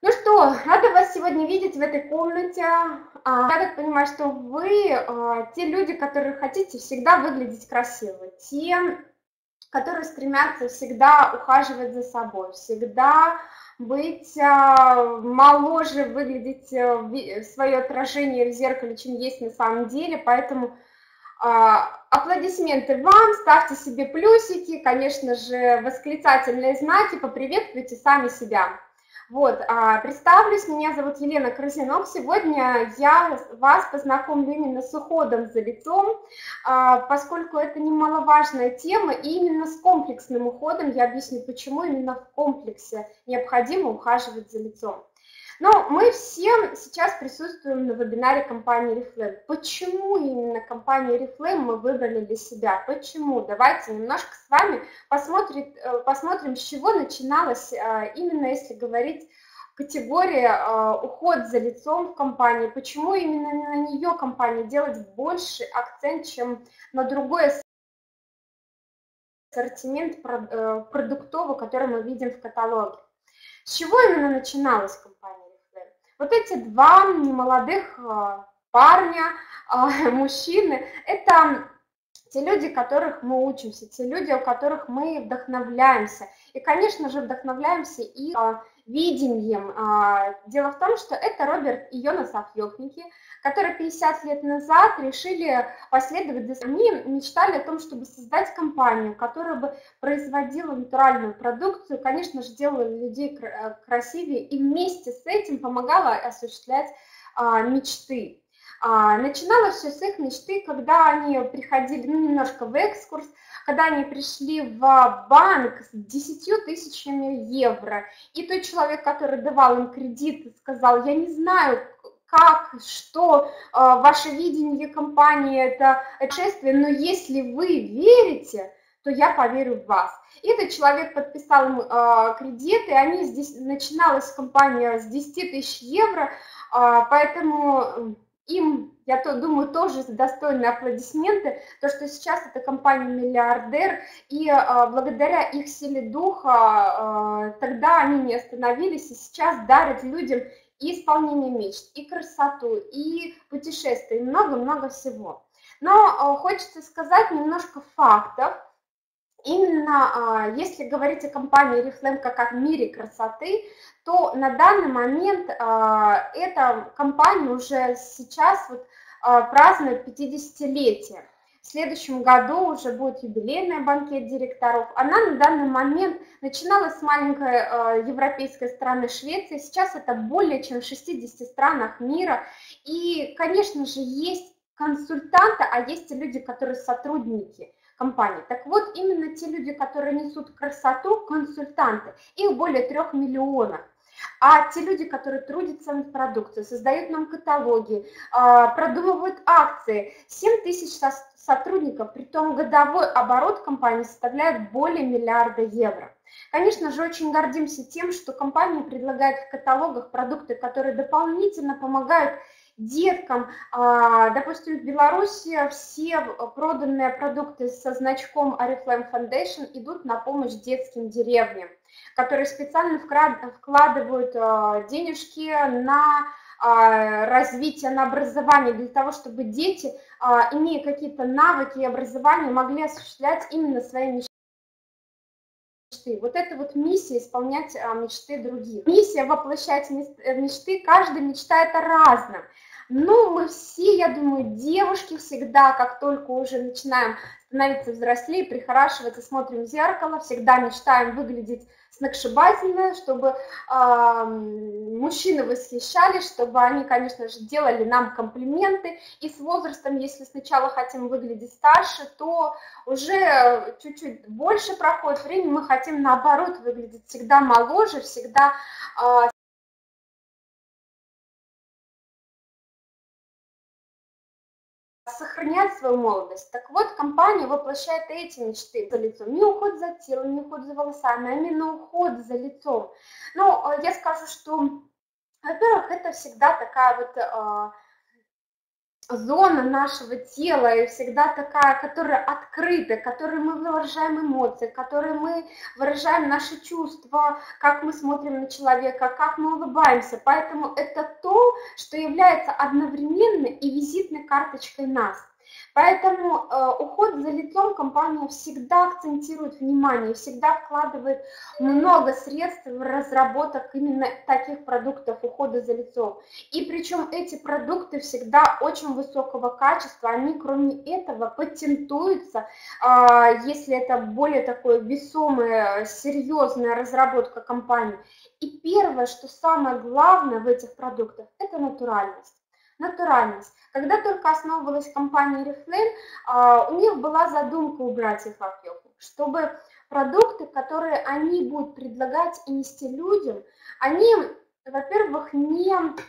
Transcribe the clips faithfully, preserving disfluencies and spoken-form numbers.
Ну что, рада вас сегодня видеть в этой комнате. А, Я так понимаю, что вы а, те люди, которые хотите всегда выглядеть красиво, те, которые стремятся всегда ухаживать за собой, всегда быть а, моложе, выглядеть а, ви- свое отражение в зеркале, чем есть на самом деле. Поэтому а, аплодисменты вам, ставьте себе плюсики, конечно же, восклицательные знаки, поприветствуйте сами себя. Вот, а, представлюсь, меня зовут Елена Красинов. Сегодня я вас познакомлю именно с уходом за лицом, а, поскольку это немаловажная тема, и именно с комплексным уходом я объясню, почему именно в комплексе необходимо ухаживать за лицом. Но мы все сейчас присутствуем на вебинаре компании Oriflame. Почему именно компанию Oriflame мы выбрали для себя? Почему? Давайте немножко с вами посмотрим, посмотрим, с чего начиналось, именно если говорить категория уход за лицом в компании. Почему именно на нее компания делает больше акцент, чем на другой ассортимент продуктовый, который мы видим в каталоге? С чего именно начиналась компания Oriflame? Вот эти два немолодых парня, мужчины, это те люди, которых мы учимся, те люди, у которых мы вдохновляемся. И, конечно же, вдохновляемся их видением. Дело в том, что это Роберт и Йона Сафьёвники, которые пятьдесят лет назад решили последовать за... Они мечтали о том, чтобы создать компанию, которая бы производила натуральную продукцию, конечно же, делала людей красивее и вместе с этим помогала осуществлять мечты. Начиналось все с их мечты, когда они приходили, ну, немножко в экскурс, когда они пришли в банк с десятью тысячами евро, и тот человек, который давал им кредит, сказал: я не знаю, как, что, ваше видение компании, это шествие, но если вы верите, то я поверю в вас. И этот человек подписал им кредит, и они здесь, начиналась компания с десяти тысяч евро, поэтому... Им, я то, думаю, тоже достойны аплодисменты, то, что сейчас это компания-миллиардер, и а, благодаря их силе духа а, тогда они не остановились, и сейчас дарят людям и исполнение мечт, и красоту, и путешествия, и много-много всего. Но а, хочется сказать немножко фактов. Именно если говорить о компании Oriflame как о мире красоты, то на данный момент эта компания уже сейчас вот празднует пятидесятилетие. В следующем году уже будет юбилейный банкет директоров. Она на данный момент начиналась с маленькой европейской страны Швеции, сейчас это более чем в шестидесяти странах мира. И, конечно же, есть консультанты, а есть и люди, которые сотрудники компании. Так вот, именно те люди, которые несут красоту, консультанты, их более трех миллионов. А те люди, которые трудятся над продукцией, создают нам каталоги, продумывают акции, семь тысяч сотрудников, притом годовой оборот компании составляет более миллиарда евро. Конечно же, очень гордимся тем, что компания предлагает в каталогах продукты, которые дополнительно помогают деткам. Допустим, в Беларуси все проданные продукты со значком Oriflame Foundation идут на помощь детским деревням, которые специально вкладывают денежки на развитие, на образование, для того, чтобы дети, имея какие-то навыки и образование, могли осуществлять именно свои мечты. Вот это вот миссия — исполнять мечты других. Миссия — воплощать мечты. Каждая мечтает о разном. Ну, мы все, я думаю, девушки всегда, как только уже начинаем становиться взрослее, прихорашиваться, смотрим в зеркало, всегда мечтаем выглядеть сногсшибательно, чтобы э, мужчины восхищались, чтобы они, конечно же, делали нам комплименты. И с возрастом, если сначала хотим выглядеть старше, то уже чуть-чуть больше проходит времени, мы хотим, наоборот, выглядеть всегда моложе, всегда э, сохранять свою молодость. Так вот, компания воплощает эти мечты за лицом. Не уход за телом, не уход за волосами, а именно уход за лицом. Ну, я скажу, что, во-первых, это всегда такая вот зона нашего тела и всегда такая, которая открыта, которой мы выражаем эмоции, которой мы выражаем наши чувства, как мы смотрим на человека, как мы улыбаемся. Поэтому это то, что является одновременно и визитной карточкой нас. Поэтому э, уход за лицом компания всегда акцентирует внимание, всегда вкладывает много средств в разработок именно таких продуктов ухода за лицом. И причем эти продукты всегда очень высокого качества, они кроме этого патентуются, э, если это более такое весомая, серьезная разработка компании. И первое, что самое главное в этих продуктах, это натуральность. Натуральность. Когда только основывалась компания Oriflame, у них была задумка у братьев Акьоку, чтобы продукты, которые они будут предлагать и нести людям, они, во-первых, не,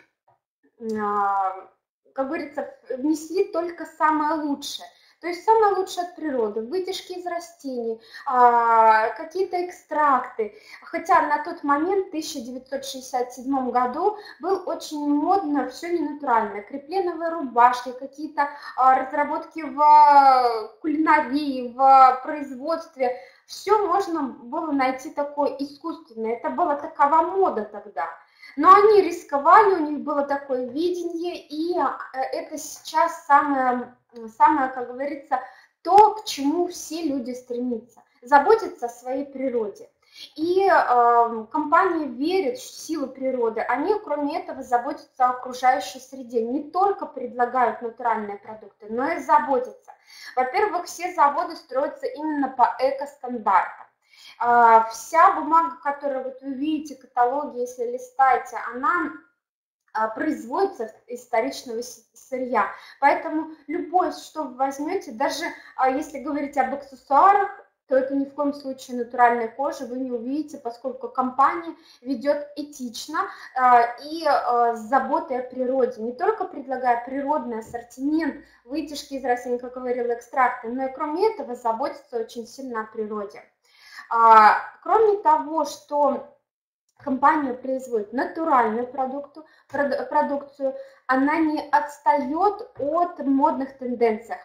как говорится, внесли только самое лучшее. То есть самое лучшее от природы, вытяжки из растений, какие-то экстракты. Хотя на тот момент, в тысяча девятьсот шестьдесят седьмом году, был очень модно все ненатуральное. Крепленовые рубашки, какие-то разработки в кулинарии, в производстве. Все можно было найти такое искусственное. Это была такова мода тогда. Но они рисковали, у них было такое видение, и это сейчас самое, самое, как говорится, то, к чему все люди стремятся, заботиться о своей природе. И э, компания верит в силу природы, они, кроме этого, заботятся о окружающей среде, не только предлагают натуральные продукты, но и заботятся. Во-первых, все заводы строятся именно по эко-стандартам. Вся бумага, которую вот вы видите, каталоги, если листаете, она производится из вторичного сырья. Поэтому любое, что вы возьмете, даже если говорить об аксессуарах, то это ни в коем случае натуральная кожа, вы не увидите, поскольку компания ведет этично и с заботой о природе, не только предлагая природный ассортимент, вытяжки из растений, как говорила, экстракты, но и кроме этого заботится очень сильно о природе. Кроме того, что компания производит натуральную продукту, продукцию, она не отстает от модных тенденций,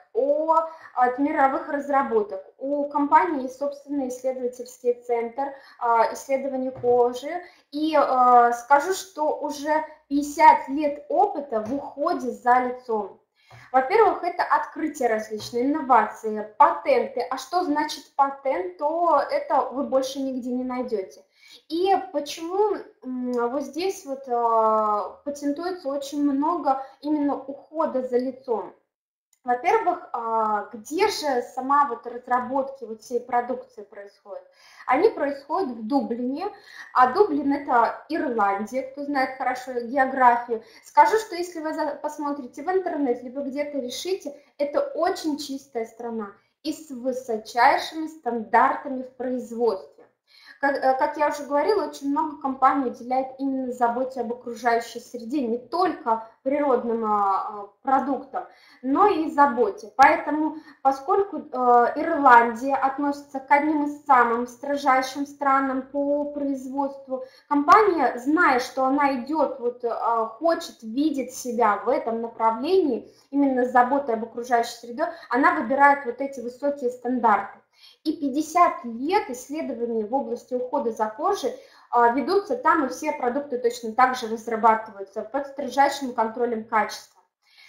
от мировых разработок. У компании есть собственный исследовательский центр исследований кожи. И скажу, что уже пятьдесят лет опыта в уходе за лицом. Во-первых, это открытие различные, инновации, патенты. А что значит патент, то это вы больше нигде не найдете. И почему вот здесь вот патентуется очень много именно ухода за лицом? Во-первых, где же сама вот разработки вот всей продукции происходит? Они происходят в Дублине, а Дублин это Ирландия, кто знает хорошо географию. Скажу, что если вы посмотрите в интернет, либо где-то решите, это очень чистая страна и с высочайшими стандартами в производстве. Как, как я уже говорила, очень много компаний уделяет именно заботе об окружающей среде, не только природным а, продуктам, но и заботе. Поэтому, поскольку э, Ирландия относится к одним из самых строжайшим странам по производству, компания, зная, что она идет, вот, э, хочет видеть себя в этом направлении, именно с заботой об окружающей среде, она выбирает вот эти высокие стандарты. И пятьдесят лет исследований в области ухода за кожей ведутся там, и все продукты точно так же разрабатываются под строжайшим контролем качества.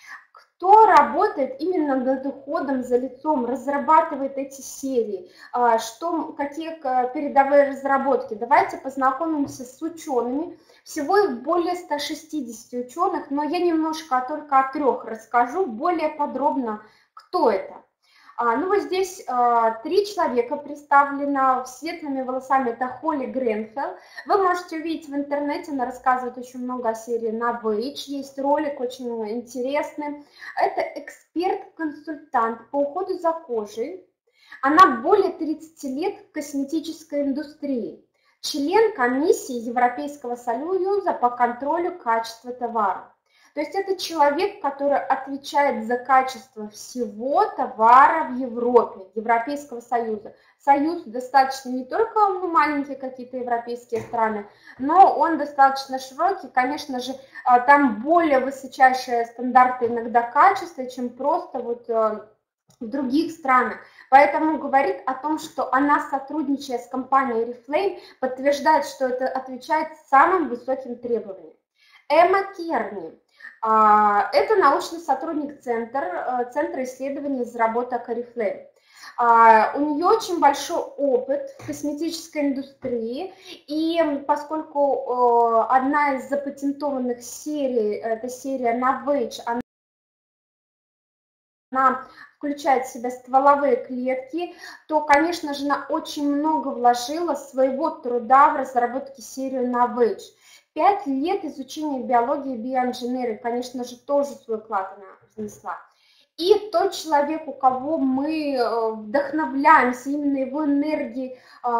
Кто работает именно над уходом за лицом, разрабатывает эти серии, что, какие передовые разработки? Давайте познакомимся с учеными. Всего их более ста шестидесяти ученых, но я немножко только о трех расскажу, более подробно, кто это. Ну вот здесь а, три человека представлено светлыми волосами, это Холли Гренфелл. Вы можете увидеть в интернете, она рассказывает очень много о серии на Voyage, есть ролик очень интересный. Это эксперт-консультант по уходу за кожей. Она более тридцати лет в косметической индустрии, член комиссии Европейского союза по контролю качества товара. То есть это человек, который отвечает за качество всего товара в Европе, Европейского Союза. Союз достаточно не только ну, маленькие какие-то европейские страны, но он достаточно широкий. Конечно же, там более высочайшие стандарты иногда качества, чем просто вот в других странах. Поэтому говорит о том, что она, сотрудничая с компанией Oriflame, подтверждает, что это отвечает самым высоким требованиям. Эмма Керни. Это научный сотрудник центра, центра исследований и разработок Oriflame. У нее очень большой опыт в косметической индустрии, и поскольку одна из запатентованных серий, это серия Novage, она включает в себя стволовые клетки, то, конечно же, она очень много вложила своего труда в разработке серии Novage. Пять лет изучения биологии и биоинженерии, конечно же, тоже свой вклад она внесла. И тот человек, у кого мы вдохновляемся именно его энергией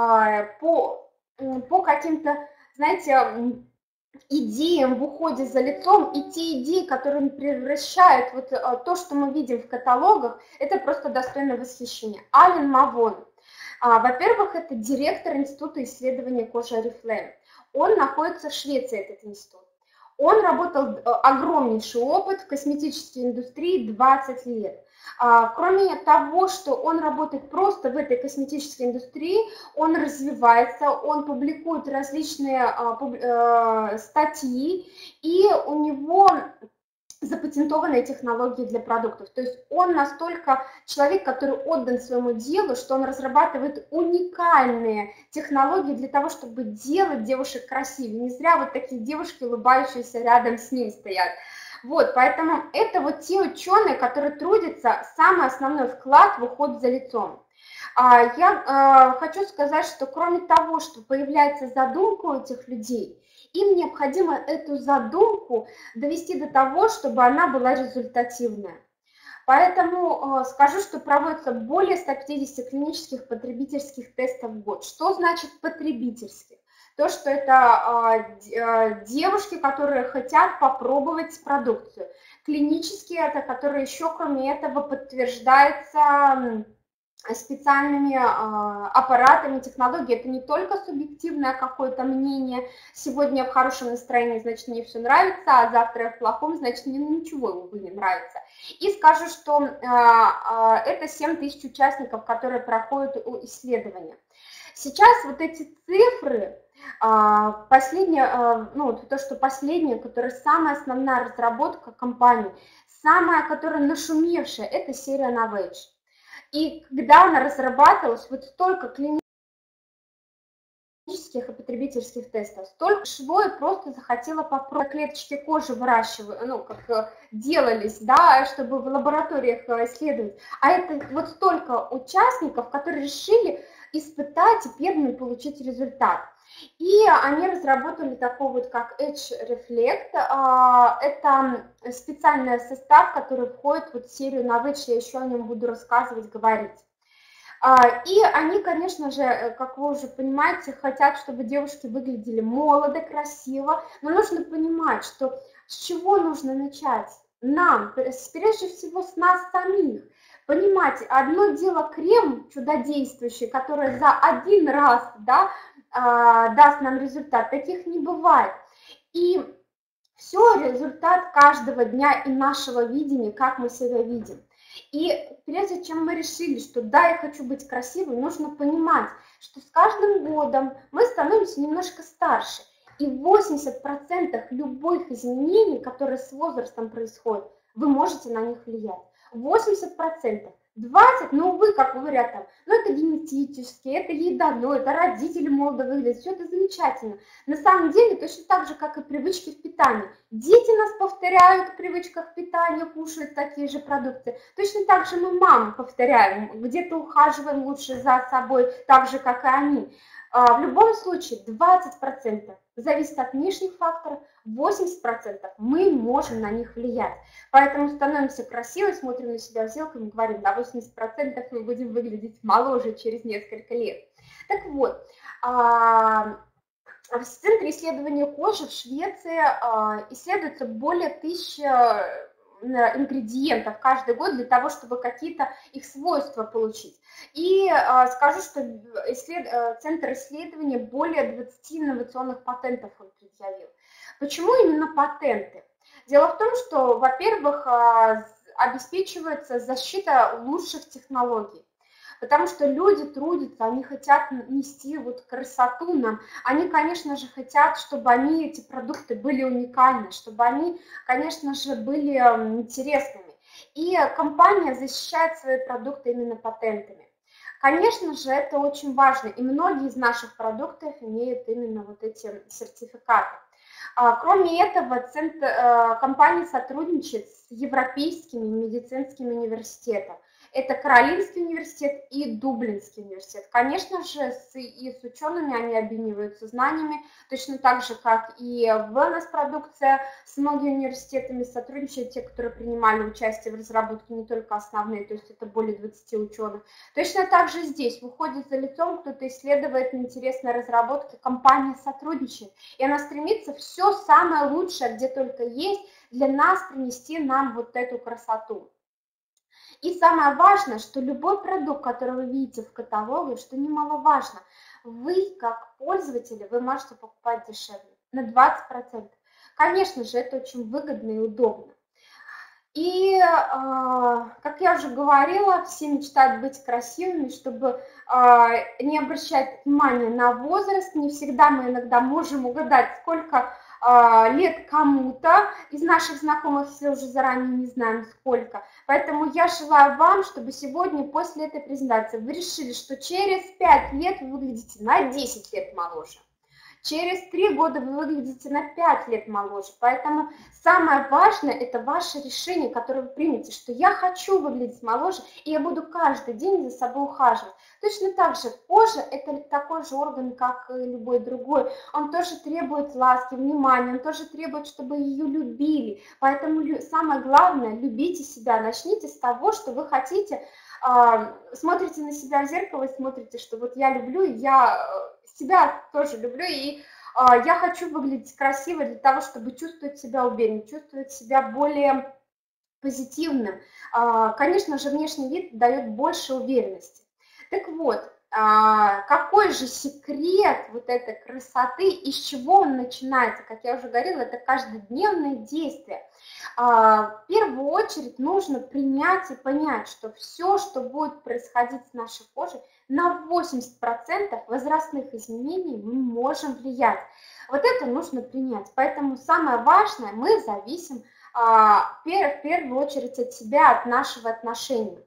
по, по каким-то, знаете, идеям в уходе за лицом, и те идеи, которые он превращает, вот то, что мы видим в каталогах, это просто достойно восхищения. Ален Мавон. Во-первых, это директор Института исследования кожи Oriflame. Он находится в Швеции, этот институт. Он работал, огромнейший опыт в косметической индустрии, двадцать лет. Кроме того, что он работает просто в этой косметической индустрии, он развивается, он публикует различные статьи, и у него запатентованные технологии для продуктов. То есть он настолько человек, который отдан своему делу, что он разрабатывает уникальные технологии для того, чтобы делать девушек красивее. Не зря вот такие девушки, улыбающиеся, рядом с ним стоят. Вот, поэтому это вот те ученые, которые трудятся, самый основной вклад в уход за лицом. Я хочу сказать, что кроме того, что появляется задумка у этих людей, им необходимо эту задумку довести до того, чтобы она была результативная. Поэтому скажу, что проводится более ста пятидесяти клинических потребительских тестов в год. Что значит потребительских? То, что это девушки, которые хотят попробовать продукцию. Клинические, это которые еще кроме этого подтверждаются специальными э, аппаратами, технологией. Это не только субъективное какое-то мнение. Сегодня я в хорошем настроении, значит, мне все нравится, а завтра я в плохом, значит, мне ничего, увы, не нравится. И скажу, что э, э, это семь тысяч участников, которые проходят исследования. Сейчас вот эти цифры, э, последнее, э, ну, то, что последнее, которое самая основная разработка компании, самая, которая нашумевшая, это серия Novage. И когда она разрабатывалась, вот столько клинических и потребительских тестов, столько шло и просто захотела попробовать. Клеточки кожи выращивать, ну, как делались, да, чтобы в лабораториях исследовать. А это вот столько участников, которые решили испытать и первыми получить результат. И они разработали такой вот как Edge Reflect. Это специальный состав, который входит вот в серию Novage, я еще о нем буду рассказывать, говорить. И они, конечно же, как вы уже понимаете, хотят, чтобы девушки выглядели молодо, красиво, но нужно понимать, что с чего нужно начать? Нам, прежде всего, с нас самих. Понимаете, одно дело крем чудодействующий, который за один раз, да, даст нам результат, таких не бывает. И все результат каждого дня и нашего видения, как мы себя видим. И прежде чем мы решили, что да, я хочу быть красивой, нужно понимать, что с каждым годом мы становимся немножко старше. И восемьдесят процентов любых изменений, которые с возрастом происходят, вы можете на них влиять. восемьдесят процентов. двадцать, ну, увы, как говорят там, ну, это генетически, это еда, ну, это родители молодо выглядят, все это замечательно. На самом деле, точно так же, как и привычки в питании. Дети нас повторяют в привычках питания, кушают такие же продукты. Точно так же мы мамы повторяем, где-то ухаживаем лучше за собой, так же, как и они. В любом случае, двадцать процентов зависит от внешних факторов, восемьдесят процентов мы можем на них влиять. Поэтому становимся красивой, смотрим на себя в зеркало и говорим, да, восемьдесят процентов мы будем выглядеть моложе через несколько лет. Так вот, В Центре исследования кожи в Швеции исследуется более тысячи ингредиентов каждый год для того, чтобы какие-то их свойства получить. И э, скажу, что исслед... Центр исследования более двадцати инновационных патентов он предъявил. Почему именно патенты? Дело в том, что, во-первых, э, обеспечивается защита лучших технологий. Потому что люди трудятся, они хотят нести вот красоту нам. Они, конечно же, хотят, чтобы они, эти продукты были уникальны, чтобы они, конечно же, были интересными. И компания защищает свои продукты именно патентами. Конечно же, это очень важно, и многие из наших продуктов имеют именно вот эти сертификаты. Кроме этого, центр, компания сотрудничает с европейскими медицинскими университетами. Это Каролинский университет и Дублинский университет. Конечно же, с, и с учеными они обмениваются знаниями, точно так же, как и wellness-продукция. С многими университетами сотрудничают те, которые принимали участие в разработке, не только основные, то есть это более двадцати ученых. Точно так же здесь выходит за лицом, кто-то исследует интересные разработки, компания сотрудничает, и она стремится все самое лучшее, где только есть, для нас принести нам вот эту красоту. И самое важное, что любой продукт, который вы видите в каталоге, что немаловажно, вы как пользователи, вы можете покупать дешевле, на двадцать процентов. Конечно же, это очень выгодно и удобно. И, э, как я уже говорила, все мечтают быть красивыми, чтобы э, не обращать внимания на возраст. Не всегда мы иногда можем угадать, сколько лет кому-то из наших знакомых, если уже заранее не знаем сколько. Поэтому я желаю вам, чтобы сегодня после этой презентации вы решили, что через пять лет вы выглядите на десять лет моложе. Через три года вы выглядите на пять лет моложе. Поэтому самое важное – это ваше решение, которое вы примете, что я хочу выглядеть моложе, и я буду каждый день за собой ухаживать. Точно так же кожа – это такой же орган, как и любой другой. Он тоже требует ласки, внимания, он тоже требует, чтобы ее любили. Поэтому самое главное – любите себя. Начните с того, что вы хотите, смотрите на себя в зеркало и смотрите, что вот я люблю, я себя тоже люблю, и я хочу выглядеть красиво для того, чтобы чувствовать себя увереннее, чувствовать себя более позитивным. Конечно же, внешний вид дает больше уверенности. Так вот, какой же секрет вот этой красоты, из чего он начинается? Как я уже говорила, это каждодневное действие. В первую очередь нужно принять и понять, что все, что будет происходить с нашей кожей, на восемьдесят процентов возрастных изменений мы можем влиять. Вот это нужно принять. Поэтому самое важное, мы зависим в первую очередь от себя, от нашего отношения.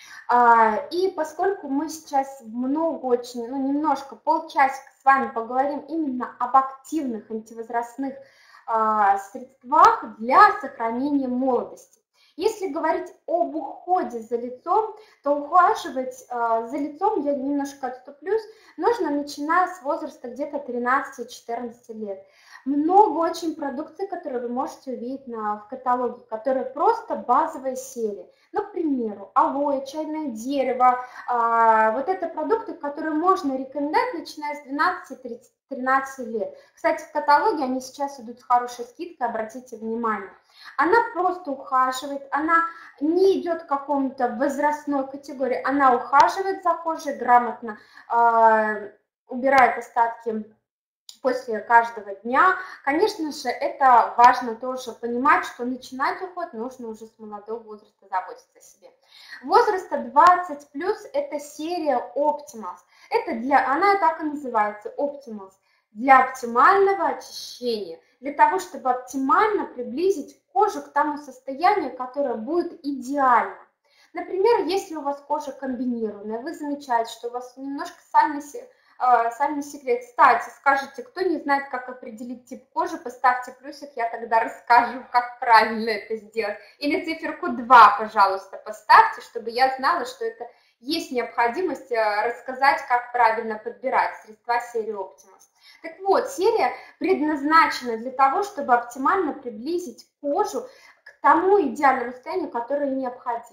И поскольку мы сейчас много очень, ну немножко, полчасика с вами поговорим именно об активных антивозрастных средствах для сохранения молодости. Если говорить об уходе за лицом, то ухаживать за лицом, я немножко отступлюсь, нужно начиная с возраста где-то тринадцати-четырнадцати лет. Много очень продукции, которые вы можете увидеть на, в каталоге, которые просто базовая серия. Ну, к примеру, алоэ, чайное дерево. А, вот это продукты, которые можно рекомендовать, начиная с двенадцати-тринадцати лет. Кстати, в каталоге они сейчас идут с хорошей скидкой, обратите внимание. Она просто ухаживает, она не идет к какому-то возрастной категории, она ухаживает за кожей, грамотно а, убирает остатки после каждого дня. Конечно же, это важно тоже понимать, что начинать уход нужно уже с молодого возраста, заботиться о себе. Возраста двадцать плюс это серия Optimals. Это для, она так и называется, Optimals. Для оптимального очищения, для того, чтобы оптимально приблизить кожу к тому состоянию, которое будет идеально. Например, если у вас кожа комбинированная, вы замечаете, что у вас немножко сальный Сальный секрет. Кстати, скажите, кто не знает, как определить тип кожи, поставьте плюсик, я тогда расскажу, как правильно это сделать. Или циферку два, пожалуйста, поставьте, чтобы я знала, что это есть необходимость рассказать, как правильно подбирать средства серии Optimals. Так вот, серия предназначена для того, чтобы оптимально приблизить кожу к тому идеальному состоянию, которое необходимо.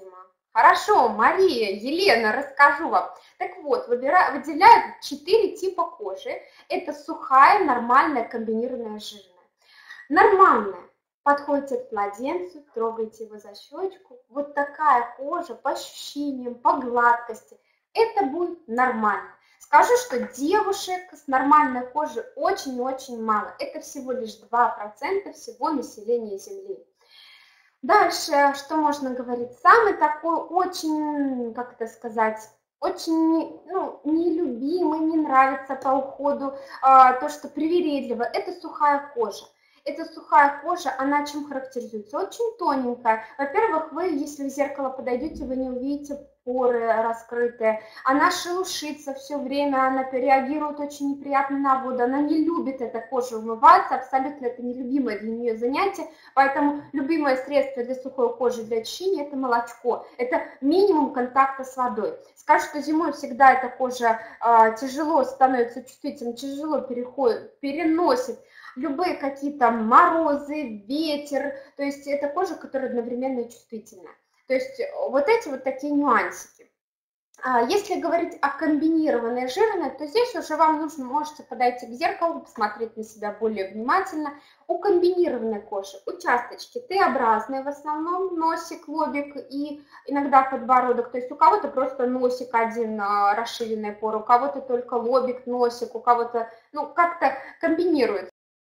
Хорошо, Мария, Елена, расскажу вам. Так вот, выбира- выделяют четыре типа кожи. Это сухая, нормальная, комбинированная, жирная. Нормальная. Подходите к младенцу, трогайте его за щечку. Вот такая кожа по ощущениям, по гладкости. Это будет нормально. Скажу, что девушек с нормальной кожей очень-очень мало. Это всего лишь два процента всего населения Земли. Дальше, что можно говорить? Самый такой очень, как это сказать, очень, ну, нелюбимый, не нравится по уходу, а, то, что привередливо, это сухая кожа. Эта сухая кожа, она чем характеризуется? Очень тоненькая. Во-первых, вы, если в зеркало подойдете, вы не увидите поры раскрытые. Она шелушится все время, она реагирует очень неприятно на воду. Она не любит эта кожа умываться, абсолютно это нелюбимое для нее занятие. Поэтому любимое средство для сухой кожи, для очищения – это молочко. Это минимум контакта с водой. Скажу, что зимой всегда эта кожа э, тяжело становится чувствительной, тяжело переходит, переносит любые какие-то морозы, ветер, то есть это кожа, которая одновременно чувствительная. То есть вот эти вот такие нюансики. Если говорить о комбинированной жирной, то здесь уже вам нужно, можете подойти к зеркалу, посмотреть на себя более внимательно. У комбинированной кожи участочки Т-образные в основном, носик, лобик и иногда подбородок. То есть у кого-то просто носик один, расширенная пора, у кого-то только лобик, носик, у кого-то, ну, как-то комбинируется.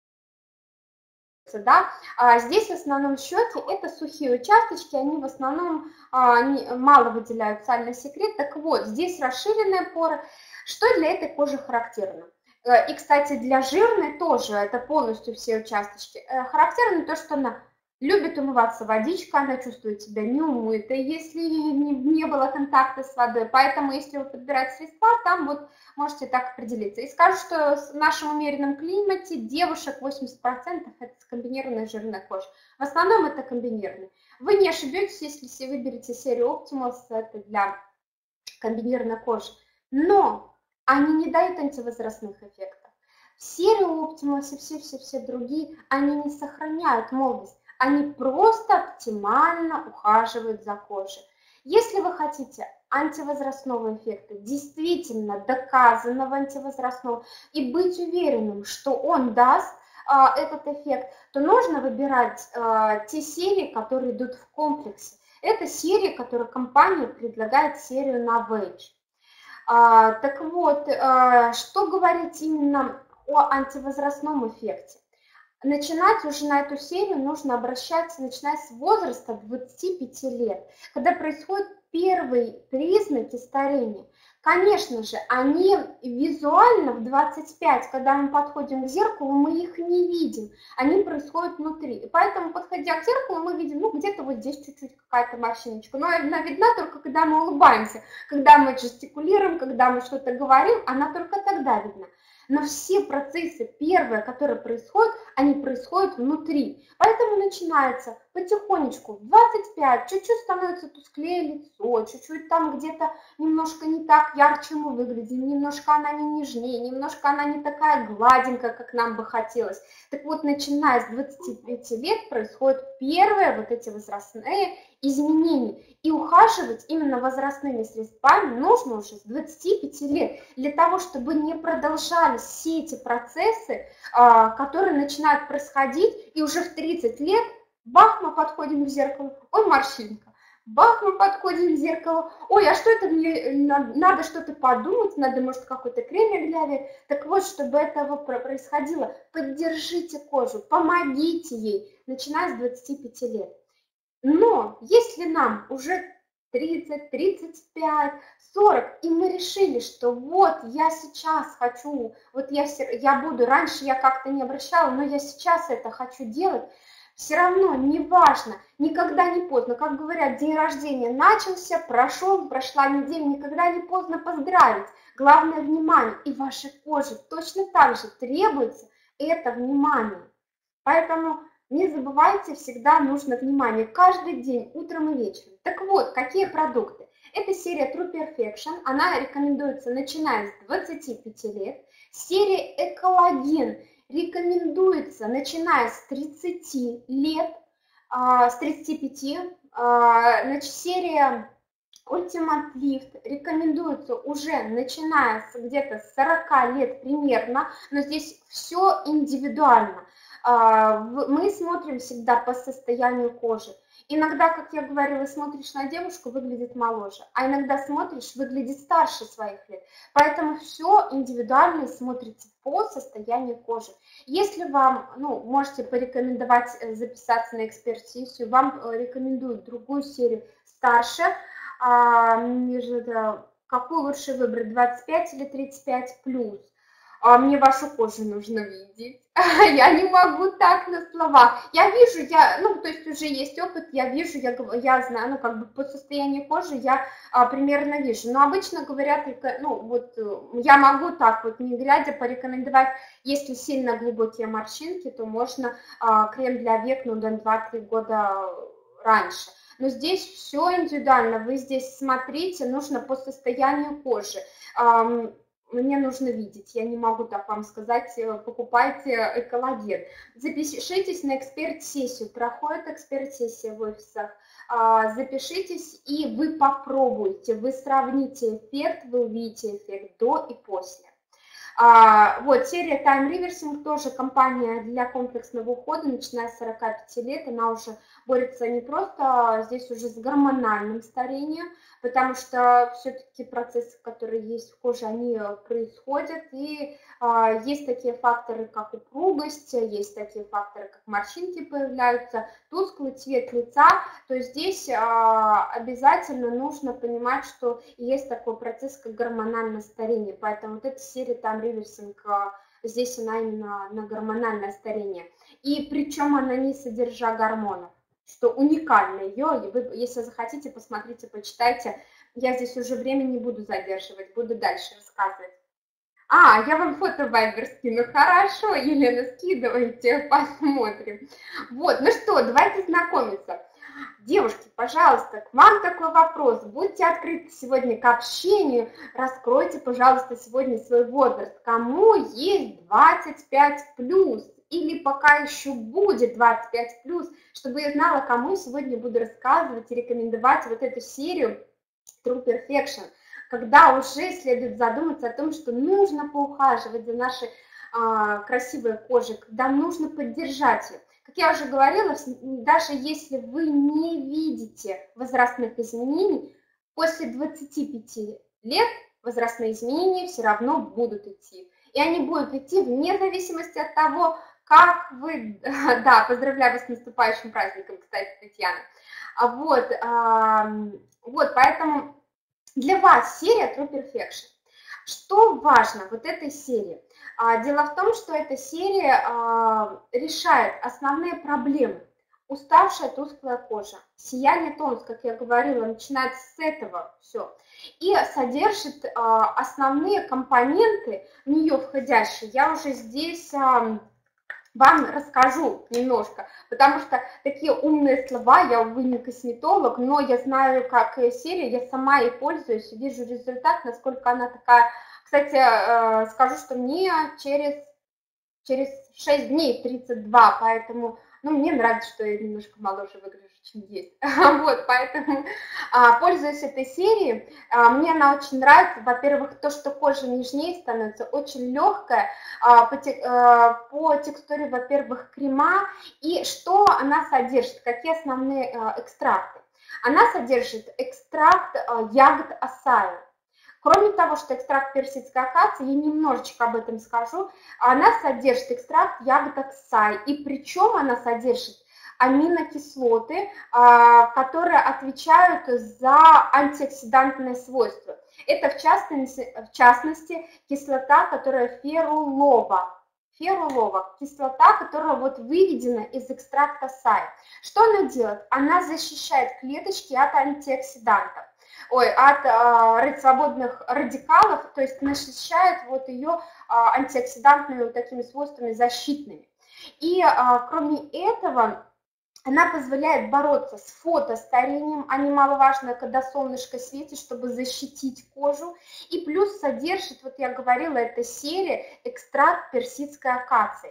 Да? А здесь в основном счете это сухие участочки, они в основном а, они мало выделяют сальный секрет. Так вот, здесь расширенная пора. Что для этой кожи характерно? И, кстати, для жирной тоже, это полностью все участочки. Характерно то, что она любит умываться водичкой, она чувствует себя неумытой, если не, не было контакта с водой. Поэтому, если вы подбираете средства, там вот можете так определиться. И скажу, что в нашем умеренном климате девушек восемьдесят процентов это комбинированная жирная кожа. В основном это комбинированная. Вы не ошибетесь, если выберете серию Optimus, это для комбинированной кожи. Но они не дают антивозрастных эффектов. В серию Optimus и все-все-все другие, они не сохраняют молодость. Они просто оптимально ухаживают за кожей. Если вы хотите антивозрастного эффекта, действительно доказанного антивозрастного, и быть уверенным, что он даст а, этот эффект, то нужно выбирать а, те серии, которые идут в комплексе. Это серия, которую компания предлагает, серию Novage. А, так вот, а, что говорить именно о антивозрастном эффекте? Начинать уже на эту серию нужно обращаться, начиная с возраста двадцати пяти лет, когда происходят первые признаки старения. Конечно же, они визуально в двадцать пять, когда мы подходим к зеркалу, мы их не видим, они происходят внутри. И поэтому, подходя к зеркалу, мы видим, ну, где-то вот здесь чуть-чуть какая-то морщиночка. Но она видна только, когда мы улыбаемся, когда мы жестикулируем, когда мы что-то говорим, она только тогда видна. Но все процессы, первые, которые происходят, они происходят внутри. Поэтому начинается потихонечку, в двадцать пять, чуть-чуть становится тусклее лицо, чуть-чуть там где-то немножко не так ярче мы выглядим, немножко она не нежнее, немножко она не такая гладенькая, как нам бы хотелось. Так вот, начиная с двадцати пяти лет происходят первые вот эти возрастные изменений. И ухаживать именно возрастными средствами нужно уже с двадцати пяти лет, для того, чтобы не продолжались все эти процессы, которые начинают происходить, и уже в тридцать лет, бах, мы подходим к зеркалу, ой, морщинка, бах, мы подходим к зеркалу, ой, а что это мне, надо что-то подумать, надо, может, какой-то крем гляве. Так вот, чтобы этого происходило, поддержите кожу, помогите ей, начиная с двадцати пяти лет. Но если нам уже тридцать, тридцать пять, сорок, и мы решили, что вот я сейчас хочу, вот я, я буду, раньше я как-то не обращала, но я сейчас это хочу делать, все равно не важно, никогда не поздно. Как говорят, день рождения начался, прошел, прошла неделя, никогда не поздно поздравить. Главное внимание, и вашей коже точно так же требуется это внимание. Поэтому не забывайте, всегда нужно внимание, каждый день, утром и вечером. Так вот, какие продукты? Это серия True Perfection, она рекомендуется начиная с двадцати пяти лет. Серия Экологен рекомендуется начиная с тридцати лет, с тридцати пяти. Значит, серия Ultimate Lift рекомендуется уже начиная с где-то сорока лет примерно, но здесь все индивидуально. Мы смотрим всегда по состоянию кожи. Иногда, как я говорила, смотришь на девушку, выглядит моложе, а иногда смотришь, выглядит старше своих лет. Поэтому все индивидуально смотрится по состоянию кожи. Если вам, ну, можете порекомендовать записаться на эксперт-сессию, вам рекомендуют другую серию старше, а, какую лучше выбрать, двадцать пять или тридцать пять плюс. А мне вашу кожу нужно видеть. Я не могу так на словах. Я вижу, я, ну, то есть уже есть опыт, я вижу, я, я знаю, ну, как бы по состоянию кожи я а, примерно вижу. Но обычно говорят, ну, вот я могу так вот, не глядя, порекомендовать, если сильно глубокие морщинки, то можно а, крем для век, ну, до два-три года раньше. Но здесь все индивидуально, вы здесь смотрите, нужно по состоянию кожи. Мне нужно видеть, я не могу так вам сказать, покупайте экологен. Запишитесь на эксперт-сессию, проходит эксперт-сессия в офисах, запишитесь и вы попробуйте, вы сравните эффект, вы увидите эффект до и после. Вот, серия Time Reversing тоже компания для комплексного ухода, начиная с сорока пяти лет, она уже борется не просто здесь уже с гормональным старением, потому что все-таки процессы, которые есть в коже, они происходят, и а, есть такие факторы, как упругость, есть такие факторы, как морщинки появляются, тусклый цвет лица, то есть здесь а, обязательно нужно понимать, что есть такой процесс, как гормональное старение, поэтому вот эта серия Time Reversing, а, здесь она именно на гормональное старение, и причем она не содержа гормонов, что уникально ее, вы, если захотите, посмотрите, почитайте. Я здесь уже время не буду задерживать, буду дальше рассказывать. А, я вам фото вайбер скину. Хорошо, Елена, скидывайте, посмотрим. Вот, ну что, давайте знакомиться. Девушки, пожалуйста, к вам такой вопрос. Будьте открыты сегодня к общению. Раскройте, пожалуйста, сегодня свой возраст. Кому есть двадцать пять плюс? Или пока еще будет двадцать пять плюс, чтобы я знала, кому сегодня буду рассказывать и рекомендовать вот эту серию True Perfection, когда уже следует задуматься о том, что нужно поухаживать за нашей а, красивой кожей, когда нужно поддержать ее. Как я уже говорила, даже если вы не видите возрастных изменений, после двадцати пяти лет возрастные изменения все равно будут идти. И они будут идти вне зависимости от того, как вы, да, поздравляю вас с наступающим праздником, кстати, Татьяна. Вот, вот, поэтому для вас серия True Perfection. Что важно в этой серии? Дело в том, что эта серия решает основные проблемы. Уставшая тусклая кожа, сияние, тонус, как я говорила, начинается с этого все. И содержит основные компоненты в нее входящие. Я уже здесь вам расскажу немножко, потому что такие умные слова, я, увы, не косметолог, но я знаю, как серия, я сама ей пользуюсь, вижу результат, насколько она такая. Кстати, скажу, что мне через, через шесть дней тридцать два, поэтому, ну, мне нравится, что я немножко моложе выгляжу, чем есть. Вот, поэтому пользуюсь этой серией. Мне она очень нравится. Во-первых, то, что кожа нежнее становится, очень легкая, по текстуре, во-первых, крема. И что она содержит, какие основные экстракты? Она содержит экстракт ягод асаи. Кроме того, что экстракт персидской акации, я немножечко об этом скажу, она содержит экстракт ягод асаи, и причем она содержит аминокислоты, которые отвечают за антиоксидантные свойства. Это в частности, в частности кислота, которая ферулова. Ферулова, кислота, которая вот выведена из экстракта асаи. Что она делает? Она защищает клеточки от антиоксидантов. Ой, от э, свободных радикалов, то есть защищает вот ее э, антиоксидантными вот такими свойствами защитными. И э, кроме этого, она позволяет бороться с фотостарением, а немаловажно, когда солнышко светит, чтобы защитить кожу. И плюс содержит, вот я говорила, эта серия, экстракт персидской акации.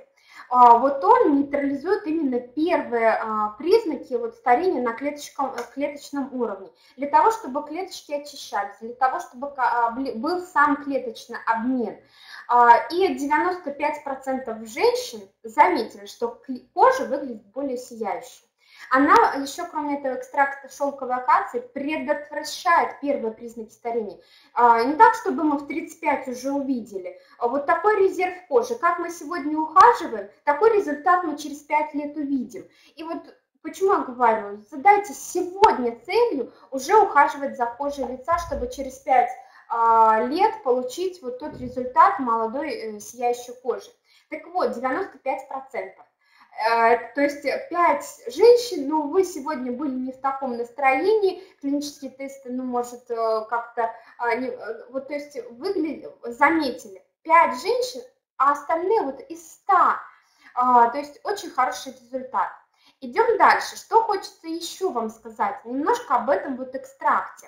вот он нейтрализует именно первые признаки вот старения на клеточком, клеточном уровне. Для того, чтобы клеточки очищались, для того, чтобы был сам клеточный обмен. И девяносто пять процентов женщин заметили, что кожа выглядит более сияющей. Она еще, кроме этого экстракта шелковой акации, предотвращает первые признаки старения. Не так, чтобы мы в тридцать пять уже увидели. Вот такой резерв кожи. Как мы сегодня ухаживаем, такой результат мы через пять лет увидим. И вот почему я говорю, задайте сегодня целью уже ухаживать за кожей лица, чтобы через пять лет получить вот тот результат молодой сияющей кожи. Так вот, девяносто пять процентов. То есть пять женщин, ну, вы сегодня были не в таком настроении, клинические тесты, ну, может, как-то, вот, то есть выглядели, заметили, пять женщин, а остальные вот из ста, то есть очень хороший результат. Идем дальше. Что хочется еще вам сказать? Немножко об этом вот экстракте.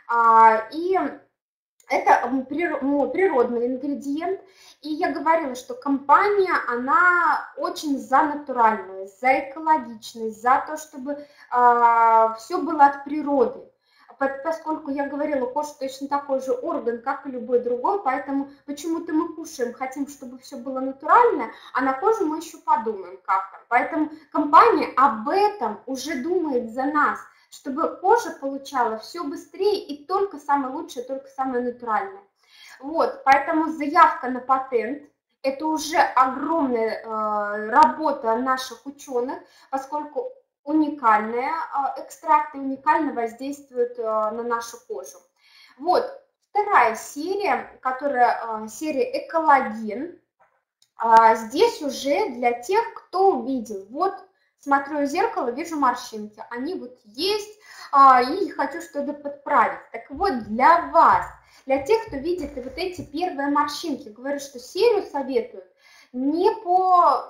И это природный ингредиент, и я говорила, что компания, она очень за натуральную, за экологичность, за то, чтобы э, все было от природы. Поскольку я говорила, кожа точно такой же орган, как и любой другой, поэтому почему-то мы кушаем, хотим, чтобы все было натуральное, а на кожу мы еще подумаем как-то. Поэтому компания об этом уже думает за нас, чтобы кожа получала все быстрее и только самое лучшее, только самое натуральное. Вот, поэтому заявка на патент – это уже огромная э, работа наших ученых, поскольку уникальные э, экстракты уникально воздействуют э, на нашу кожу. Вот, вторая серия, которая э, серия «Экологен», э, здесь уже для тех, кто увидел, вот, смотрю в зеркало, вижу морщинки, они вот есть, а, и хочу что-то подправить. Так вот, для вас, для тех, кто видит вот эти первые морщинки, говорю, что серию советуют не по,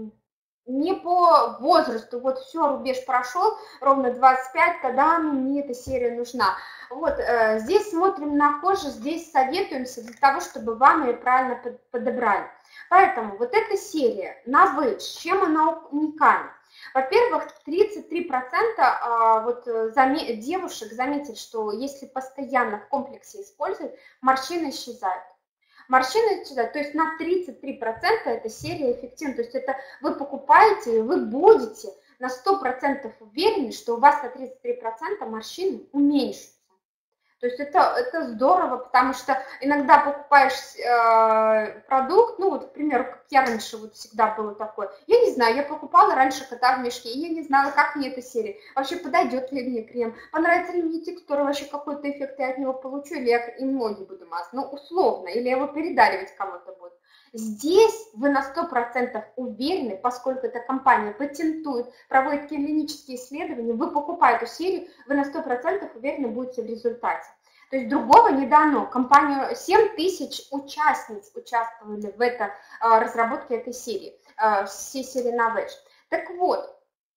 не по возрасту, вот все, рубеж прошел, ровно двадцать пять, тогда мне эта серия нужна. Вот, э, здесь смотрим на кожу, здесь советуемся для того, чтобы вам ее правильно подобрали. Поэтому вот эта серия на вы, с чем она уникальна? Во-первых, тридцать три процента вот, девушек заметили, что если постоянно в комплексе использовать, морщины исчезают. Морщины исчезают, то есть на тридцать три процента эта серия эффективна. То есть это вы покупаете, вы будете на сто процентов уверены, что у вас на тридцать три процента морщины уменьшатся. То есть это, это здорово, потому что иногда покупаешь э, продукт, ну вот, к примеру, как я раньше, вот всегда было такое, я не знаю, я покупала раньше кота в мешке, и я не знала, как мне эта серия, вообще подойдет ли мне крем, понравится ли мне текстура, вообще какой-то эффект я от него получу, или я и ноги буду мазать, ну условно, или я его передаривать кому-то буду. Здесь вы на сто процентов уверены, поскольку эта компания патентует, проводит клинические исследования, вы покупаете эту серию, вы на сто процентов уверены будете в результате. То есть другого не дано. Компанию семь тысяч участниц участвовали в этой разработке этой серии, всей серии Novage. Так вот,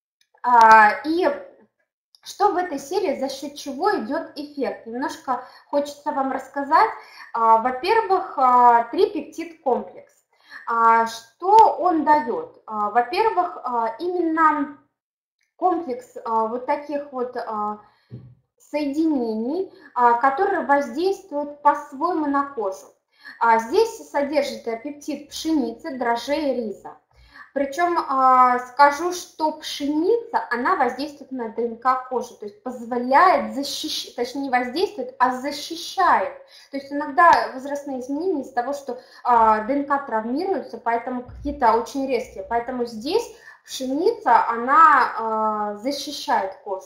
и что в этой серии, за счет чего идет эффект? Немножко хочется вам рассказать. Во-первых, трипептид-комплекс. Что он дает? Во-первых, именно комплекс вот таких вот соединений, которые воздействуют по-своему на кожу. Здесь содержит пептид пшеницы, дрожжей и риса. Причем скажу, что пшеница, она воздействует на ДНК кожи, то есть позволяет защищать, точнее не воздействует, а защищает. То есть иногда возрастные изменения из-за того, что ДНК травмируется, поэтому какие-то очень резкие. Поэтому здесь пшеница, она защищает кожу.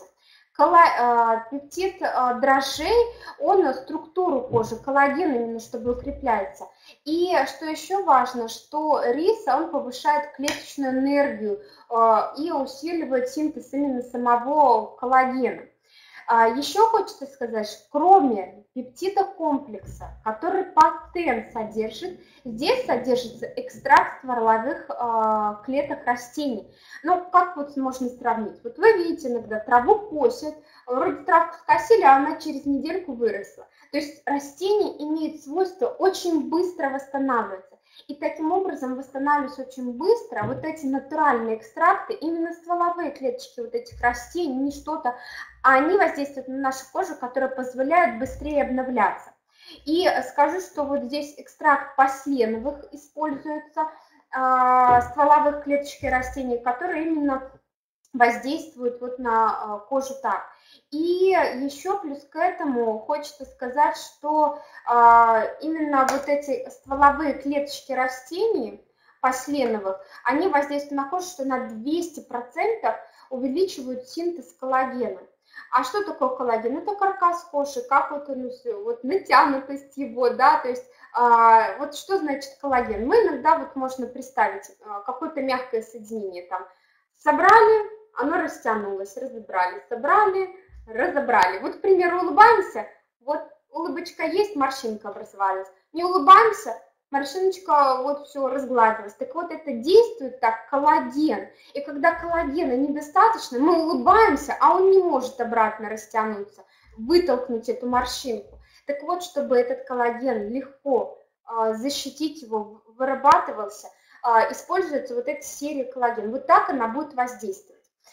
Пептид дрожжей, он структуру кожи, коллаген именно, чтобы укрепляется. И что еще важно, что рис, он повышает клеточную энергию и усиливает синтез именно самого коллагена. Еще хочется сказать, что кроме пептида комплекса, который патент содержит, здесь содержится экстракт стволовых клеток растений. Ну, как вот можно сравнить? Вот вы видите, иногда траву косят, вроде травку скосили, а она через недельку выросла. То есть растение имеет свойство очень быстро восстанавливаться. И таким образом восстанавливаются очень быстро вот эти натуральные экстракты, именно стволовые клеточки вот этих растений, не что-то, а они воздействуют на нашу кожу, которые позволяют быстрее обновляться. И скажу, что вот здесь экстракт посленовых используется, э, стволовых клеточек растений, которые именно воздействуют вот на э, кожу так. И еще плюс к этому хочется сказать, что а, именно вот эти стволовые клеточки растений посленовых, они воздействуют на кожу, что на двести процентов увеличивают синтез коллагена. А что такое коллаген? Это каркас кожи, как вот, ну, вот натянутость его, да, то есть а, вот что значит коллаген? Мы иногда вот можно представить а, какое-то мягкое соединение, там, собрали, оно растянулось, разобрали, собрали, разобрали. Вот, к примеру, улыбаемся, вот улыбочка есть, морщинка образовалась. Не улыбаемся, морщиночка вот все разгладилась. Так вот, это действует так коллаген. И когда коллагена недостаточно, мы улыбаемся, а он не может обратно растянуться, вытолкнуть эту морщинку. Так вот, чтобы этот коллаген легко э, защитить его, вырабатывался, э, используется вот эта серия коллагена. Вот так она будет воздействовать.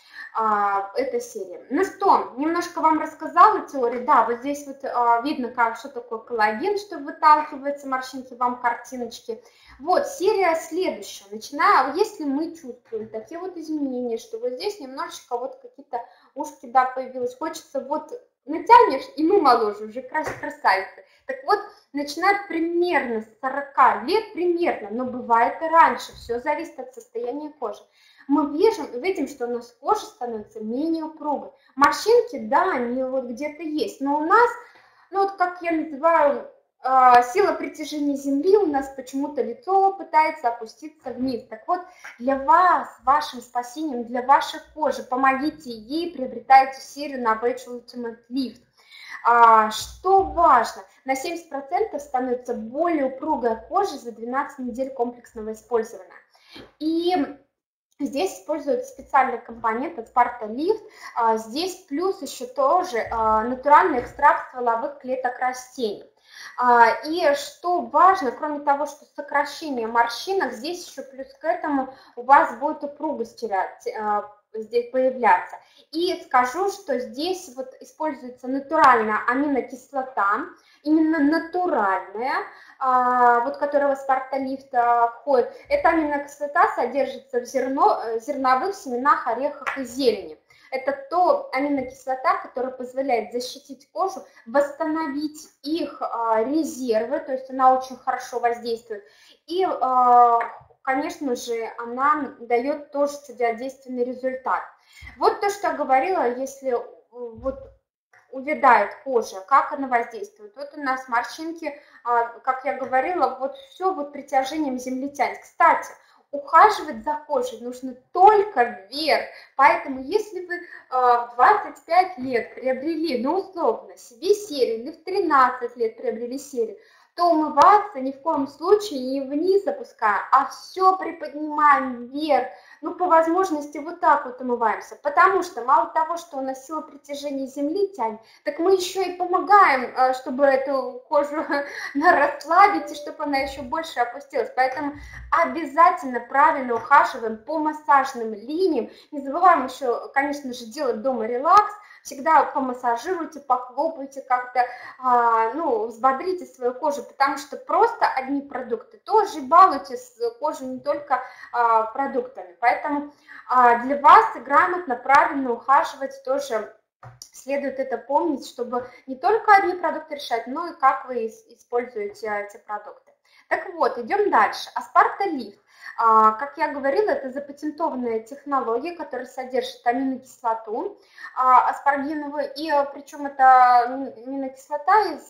А, эта серия. Ну что, немножко вам рассказала теорию. Да, вот здесь вот а, видно, как, что такое коллаген, что выталкиваются морщинки, вам картиночки. Вот, серия следующая. Начиная, если мы чувствуем такие вот изменения, что вот здесь немножечко вот какие-то ушки, да, появилось, хочется вот натянешь, и мы моложе, уже красавицы. Так вот, начиная примерно с сорока лет, примерно, но бывает и раньше, все зависит от состояния кожи. Мы видим, видим, что у нас кожа становится менее упругой. Морщинки, да, они вот где-то есть, но у нас, ну вот как я называю, э, сила притяжения Земли, у нас почему-то лицо пытается опуститься вниз. Так вот, для вас, вашим спасением, для вашей кожи, помогите ей, приобретайте серию Novage Ultimate Lift. А, что важно, на семьдесят процентов становится более упругая кожа за двенадцать недель комплексного использования. И здесь используют специальный компонент от Sparta Lift. Здесь плюс еще тоже натуральный экстракт стволовых клеток растений. И что важно, кроме того, что сокращение морщинок, здесь еще плюс к этому у вас будет упругость здесь появляться. И скажу, что здесь вот используется натуральная аминокислота, именно натуральная, вот которого Sparta Lift входит. Эта аминокислота содержится в зерно, зерновых семенах, орехах и зелени. Это то аминокислота, которая позволяет защитить кожу, восстановить их резервы, то есть она очень хорошо воздействует. И, конечно же, она дает тоже чудодейственный результат. Вот то, что я говорила, если вот увядает кожа, как она воздействует. Вот у нас морщинки, как я говорила, вот все вот притяжением земли тянет. Кстати, ухаживать за кожей нужно только вверх, поэтому если вы в двадцать пять лет приобрели, ну условно, себе серию, или в тринадцать лет приобрели серию, то умываться ни в коем случае не вниз опускаем, а все приподнимаем вверх. Ну, по возможности вот так вот умываемся, потому что мало того, что у нас сила притяжения Земли тянет, так мы еще и помогаем, чтобы эту кожу расслабить и чтобы она еще больше опустилась. Поэтому обязательно правильно ухаживаем по массажным линиям. Не забываем еще, конечно же, делать дома релакс. Всегда помассажируйте, похлопайте как-то, а, ну, взбодрите свою кожу, потому что просто одни продукты тоже балуйте кожу не только а, продуктами. Поэтому а, для вас грамотно, правильно ухаживать тоже следует это помнить, чтобы не только одни продукты решать, но и как вы используете эти продукты. Так вот, идем дальше. Sparta Lift. Как я говорила, это запатентованная технология, которая содержит аминокислоту аспаргиновую, и причем это аминокислота из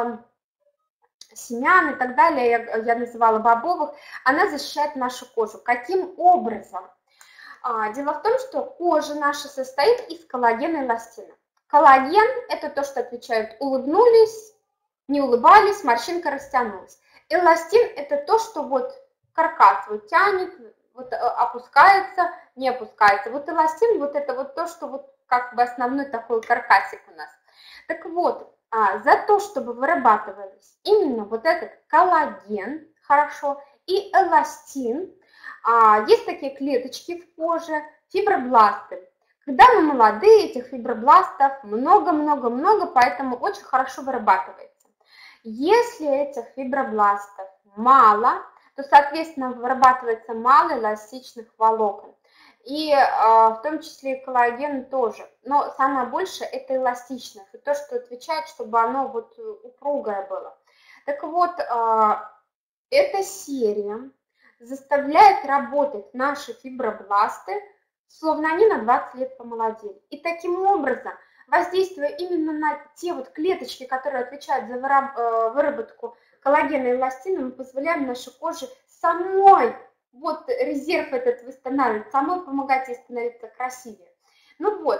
семян и так далее, я, я называла бобовых, она защищает нашу кожу. Каким образом? Дело в том, что кожа наша состоит из коллагена и эластина. Коллаген – это то, что отвечают улыбнулись, не улыбались, морщинка растянулась. Эластин – это то, что вот каркас вот тянет, вот опускается, не опускается. Вот эластин, вот это вот то, что вот как бы основной такой каркасик у нас. Так вот, за то, чтобы вырабатывались именно вот этот коллаген хорошо и эластин. Есть такие клеточки в коже, фибробласты. Когда мы молодые, этих фибробластов много-много-много, поэтому очень хорошо вырабатывается. Если этих фибробластов мало, то, соответственно, вырабатывается мало эластичных волокон. И э, в том числе и коллаген тоже. Но самое большее это эластичность, и то, что отвечает, чтобы оно вот упругое было. Так вот, э, эта серия заставляет работать наши фибробласты, словно они на двадцать лет помолодели. И таким образом, воздействуя именно на те вот клеточки, которые отвечают за выработку коллагена и эластина, мы позволяем нашей коже самой вот резерв этот восстанавливать, самой помогать ей становиться красивее. Ну вот,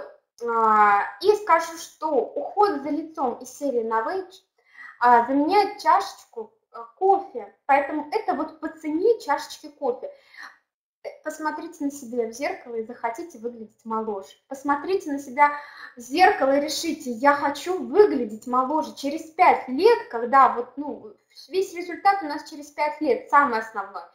и скажу, что уход за лицом из серии Novage заменяет чашечку кофе, поэтому это вот по цене чашечки кофе. Посмотрите на себя в зеркало и захотите выглядеть моложе. Посмотрите на себя в зеркало и решите, я хочу выглядеть моложе. Через пять лет, когда вот, ну, весь результат у нас через пять лет, самое основное.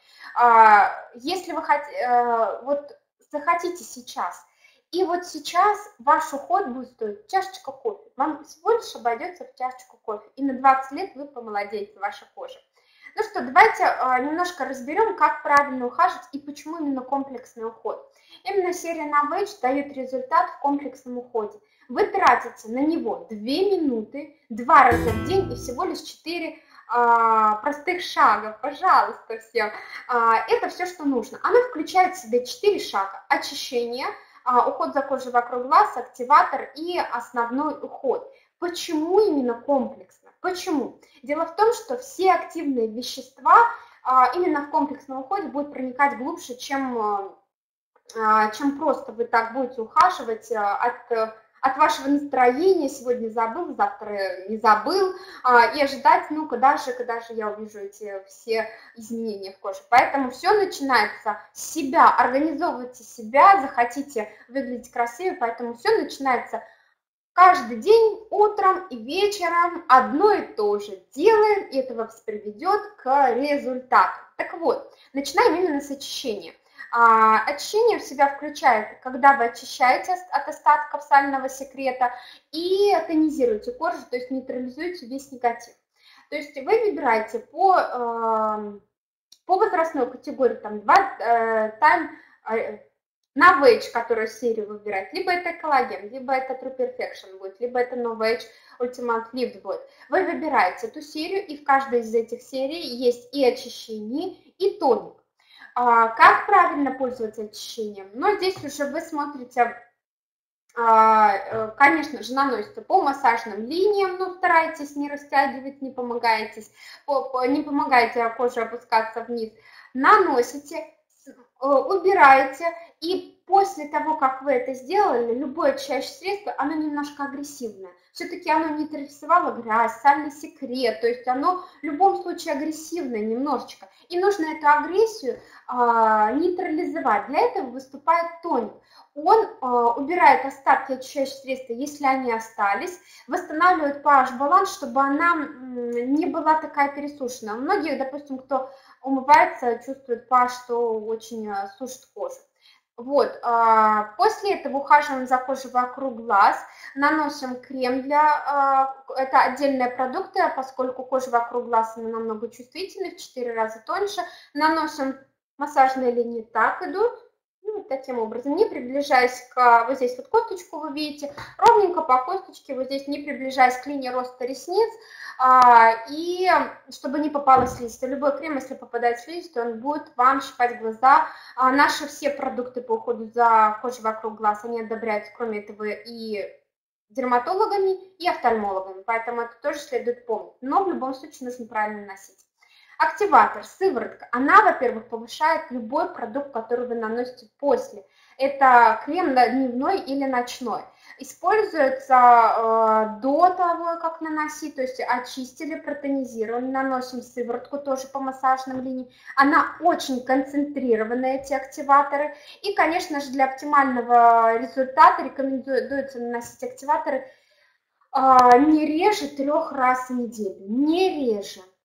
Если вы хот... вот, захотите сейчас, и вот сейчас ваш уход будет стоить чашечка кофе. Вам всего лишь обойдется в чашечку кофе. И на двадцать лет вы помолодеете, ваша кожа. Ну что, давайте немножко разберем, как правильно ухаживать и почему именно комплексный уход. Именно серия Novage дает результат в комплексном уходе. Вы тратите на него две минуты, два раза в день и всего лишь четыре а, простых шага. Пожалуйста, всем. А, это все, что нужно. Оно включает в себя четыре шага. Очищение, а, уход за кожей вокруг глаз, активатор и основной уход. Почему именно комплексно? Почему? Дело в том, что все активные вещества а, именно в комплексном уходе будут проникать глубже, чем, а, чем просто вы так будете ухаживать а, от, от вашего настроения. Сегодня забыл, завтра не забыл. А, и ожидать, ну, когда же, когда же я увижу эти все изменения в коже. Поэтому все начинается с себя. Организовывайте себя, захотите выглядеть красивее, поэтому все начинается каждый день, утром и вечером одно и то же делаем, и это вас приведет к результату. Так вот, начинаем именно с очищения. А, очищение в себя включает, когда вы очищаете от остатков сального секрета и тонизируете кожу, то есть нейтрализуете весь негатив. То есть вы выбираете по, э, по возрастной категории, там, два, э, time, э, Novage, которую серию выбирать, либо это коллаген, либо это True Perfection будет, либо это Novage Ultimate Lift будет. Вы выбираете эту серию, и в каждой из этих серий есть и очищение, и тоник. А, как правильно пользоваться очищением? Но здесь уже вы смотрите, а, конечно же, наносите по массажным линиям, но старайтесь не растягивать, не помогаетесь, не помогайте коже опускаться вниз. Наносите, убираете, и после того, как вы это сделали, любое очищающее средство, оно немножко агрессивное. Все-таки оно нейтрализовало грязь, сальный секрет, то есть оно в любом случае агрессивное немножечко. И нужно эту агрессию а, нейтрализовать. Для этого выступает тоник. Он а, убирает остатки очищающих средств, если они остались, восстанавливает pH-баланс, чтобы она не была такая пересушенная. У многих, допустим, кто умывается, чувствует pH, что очень а, сушит кожу. Вот, а, после этого ухаживаем за кожей вокруг глаз, наносим крем для, а, это отдельные продукты, поскольку кожа вокруг глаз она намного чувствительная, в четыре раза тоньше, наносим массажные линии, так идут, ну, вот таким образом, не приближаясь к, вот здесь вот косточку вы видите, ровненько по косточке, вот здесь не приближаясь к линии роста ресниц, а, и чтобы не попала слизь. Любой крем, если попадает слизь, то он будет вам щипать глаза. А наши все продукты по уходу за кожей вокруг глаз, они одобряются, кроме этого, и дерматологами, и офтальмологами, поэтому это тоже следует помнить. Но в любом случае нужно правильно носить. Активатор, сыворотка, она, во-первых, повышает любой продукт, который вы наносите после. Это крем дневной или ночной. Используется э, до того, как наносить, то есть очистили, протонизировали, наносим сыворотку тоже по массажным линиям. Она очень концентрированная, эти активаторы. И, конечно же, для оптимального результата рекомендуется наносить активаторы э, не реже трех раз в неделю, не реже.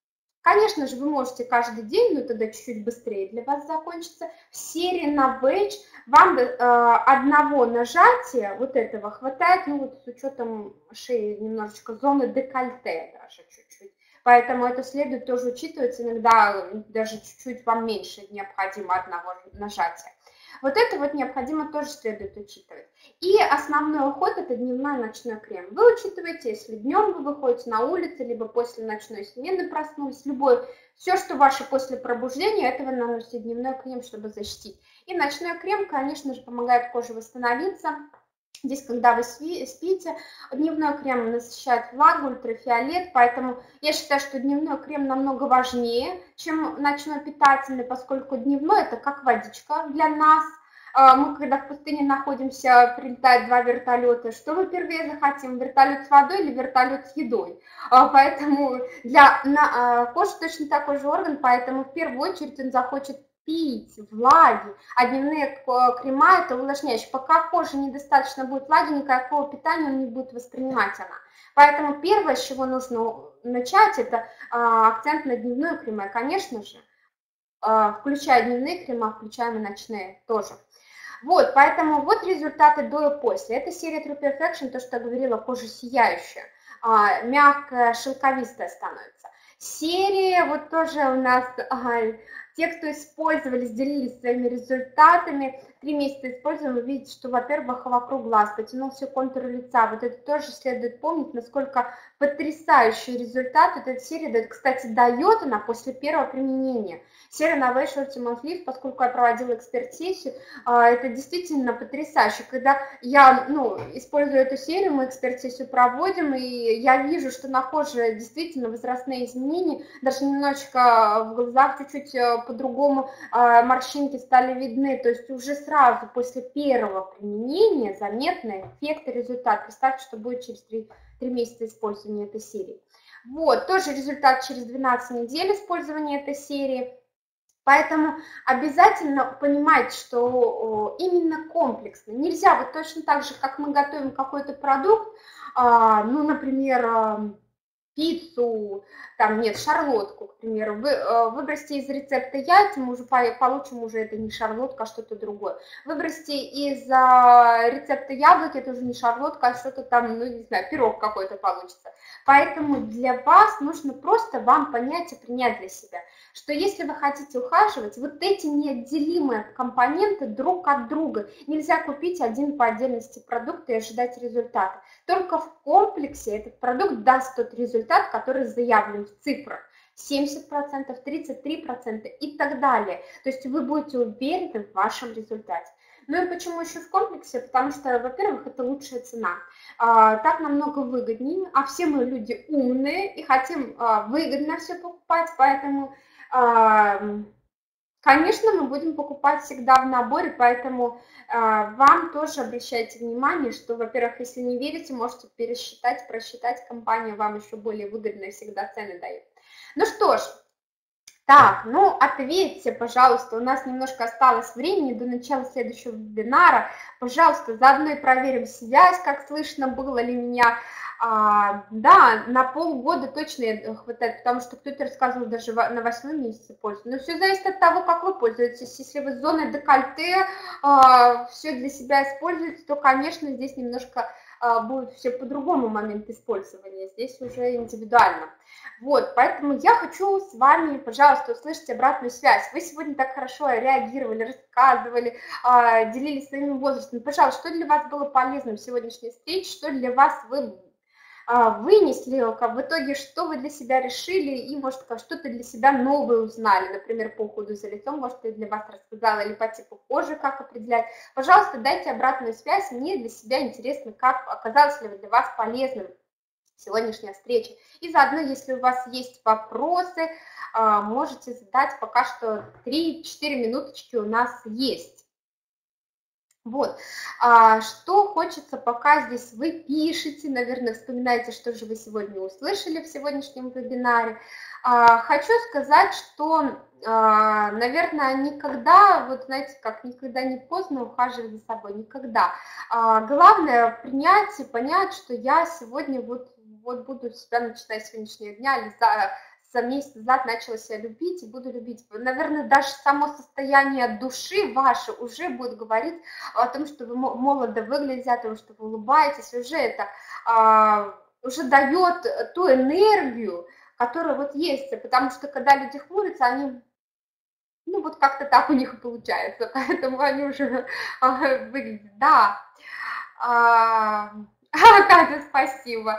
Конечно же, вы можете каждый день, но тогда чуть-чуть быстрее для вас закончится. В серии на бейдж вам э, одного нажатия вот этого хватает, ну вот с учетом шеи немножечко зоны декольте даже чуть-чуть. Поэтому это следует тоже учитывать, иногда даже чуть-чуть вам меньше необходимо одного нажатия. Вот это вот необходимо тоже следует учитывать. И основной уход – это дневной ночной крем. Вы учитываете, если днем вы выходите на улицу, либо после ночной смены проснулись, любой, все, что ваше после пробуждения, это вы наносите дневной крем, чтобы защитить. И ночной крем, конечно же, помогает коже восстановиться. Здесь, когда вы спите, дневной крем насыщает влагу, ультрафиолет, поэтому я считаю, что дневной крем намного важнее, чем ночной питательный, поскольку дневной – это как водичка для нас. Мы, когда в пустыне находимся, прилетают два вертолета, что мы первее захотим, вертолет с водой или вертолет с едой? Поэтому для кожи точно такой же орган, поэтому в первую очередь он захочет пить влаги, а дневные крема это увлажняющие. Пока коже недостаточно будет влаги, никакого питания он не будет воспринимать она. Поэтому первое, с чего нужно начать, это акцент на дневную крема. Конечно же, включая дневные крема, включаем и ночные тоже. Вот, поэтому вот результаты до и после. Это серия True Perfection, то, что я говорила, кожа сияющая, мягкая, шелковистая становится. Серия, вот тоже у нас... Те, кто использовали, делились своими результатами, три месяца используем, вы видите, что, во-первых, вокруг глаз потянулся контур лица. Вот это тоже следует помнить, насколько потрясающий результат эта серия дает. Кстати, дает она после первого применения. Серия Novation Ultimate Lift, поскольку я проводила эксперт-сессию, это действительно потрясающе. Когда я ну, использую эту серию, мы эксперт-сессию проводим, и я вижу, что на коже действительно возрастные изменения, даже немножечко в глазах чуть-чуть по-другому морщинки стали видны, то есть уже сразу после первого применения заметный эффект и результат. Представьте, что будет через три месяца использования этой серии. Вот, тоже результат через двенадцать недель использования этой серии. Поэтому обязательно понимайте, что именно комплексно. Нельзя вот точно так же, как мы готовим какой-то продукт, ну, например, пиццу, там нет, шарлотку, к примеру, вы, выбросьте из рецепта яйца, мы уже получим уже это не шарлотка, а что-то другое. Выбросьте из рецепта яблоки, это уже не шарлотка, а что-то там, ну не знаю, пирог какой-то получится. Поэтому для вас нужно просто вам понять и принять для себя, что если вы хотите ухаживать, вот эти неотделимые компоненты друг от друга. Нельзя купить один по отдельности продукт и ожидать результата. Только в комплексе этот продукт даст тот результат, который заявлен в цифрах. семьдесят процентов, тридцать три процента и так далее. То есть вы будете уверены в вашем результате. Ну и почему еще в комплексе? Потому что, во-первых, это лучшая цена. А, так намного выгоднее, а все мы люди умные и хотим а, выгодно все покупать, поэтому, а, конечно, мы будем покупать всегда в наборе, поэтому а, вам тоже обращайте внимание, что, во-первых, если не верите, можете пересчитать, просчитать, компания вам еще более выгодные всегда цены дает. Ну что ж. Так, ну ответьте, пожалуйста, у нас немножко осталось времени до начала следующего вебинара. Пожалуйста, заодно и проверим связь, как слышно было ли меня. А, да, на полгода точно хватает, потому что кто-то рассказывал даже на восьмом месяце пользуется. Но все зависит от того, как вы пользуетесь. Если вы с зоной декольте а, все для себя используете, то, конечно, здесь немножко а, будет все по-другому момент использования. Здесь уже индивидуально. Вот, поэтому я хочу с вами, пожалуйста, услышать обратную связь. Вы сегодня так хорошо реагировали, рассказывали, делились своими возрастами. Пожалуйста, что для вас было полезным в сегодняшней встрече, что для вас вы вынесли, в итоге, что вы для себя решили и, может, что-то для себя новое узнали, например, по уходу за лицом, может, я для вас рассказала, или по типу кожи, как определять. Пожалуйста, дайте обратную связь, мне для себя интересно, как оказалось ли для вас полезным сегодняшняя встреча. И заодно, если у вас есть вопросы, можете задать, пока что три-четыре минуточки у нас есть. Вот, что хочется, пока здесь вы пишете, наверное, вспоминаете, что же вы сегодня услышали в сегодняшнем вебинаре. Хочу сказать, что, наверное, никогда, вот знаете, как никогда не поздно ухаживать за собой, никогда. Главное принять и понять, что я сегодня вот Вот буду себя, начиная с сегодняшнего дня, или за, с месяц назад начала себя любить и буду любить. Наверное, даже само состояние души ваше уже будет говорить о том, что вы молодо выглядите, о том, что вы улыбаетесь, уже это а, уже дает ту энергию, которая вот есть, потому что когда люди хмурятся, они, ну вот как-то так у них и получается, поэтому они уже а, выглядят, да. А, Катя, спасибо.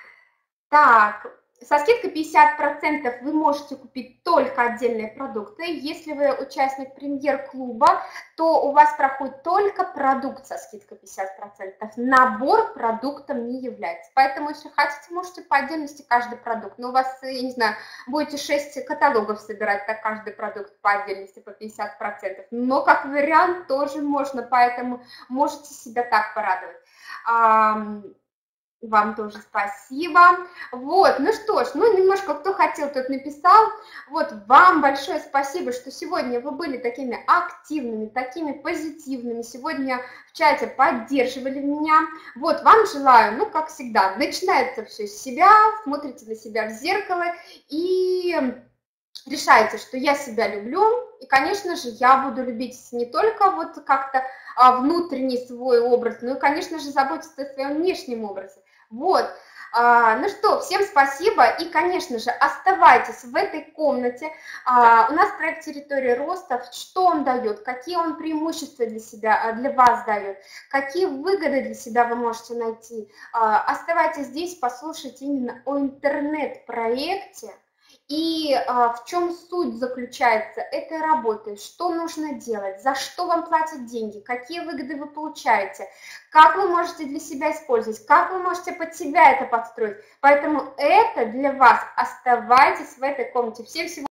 Так, со скидкой пятьдесят процентов вы можете купить только отдельные продукты. Если вы участник премьер-клуба, то у вас проходит только продукт со скидкой пятьдесят процентов. Набор продуктом не является. Поэтому, если хотите, можете по отдельности каждый продукт. Но у вас, я не знаю, будете шесть каталогов собирать, так каждый продукт по отдельности по пятьдесят процентов. Но как вариант тоже можно, поэтому можете себя так порадовать. Вам тоже спасибо. Вот, ну что ж, ну немножко кто хотел, тот написал. Вот, вам большое спасибо, что сегодня вы были такими активными, такими позитивными. Сегодня в чате поддерживали меня. Вот, вам желаю, ну, как всегда, начинается все с себя, смотрите на себя в зеркало и решайте, что я себя люблю. И, конечно же, я буду любить не только вот как-то внутренний свой образ, но и, конечно же, заботиться о своем внешнем образе. Вот, а, ну что, всем спасибо, и, конечно же, оставайтесь в этой комнате. А, у нас проект «Территория роста», что он дает, какие он преимущества для себя, для вас дает, какие выгоды для себя вы можете найти. А, оставайтесь здесь, послушайте именно о интернет-проекте. И а, в чем суть заключается этой работы, что нужно делать, за что вам платят деньги, какие выгоды вы получаете, как вы можете для себя использовать, как вы можете под себя это подстроить. Поэтому это для вас, оставайтесь в этой комнате. Всем всего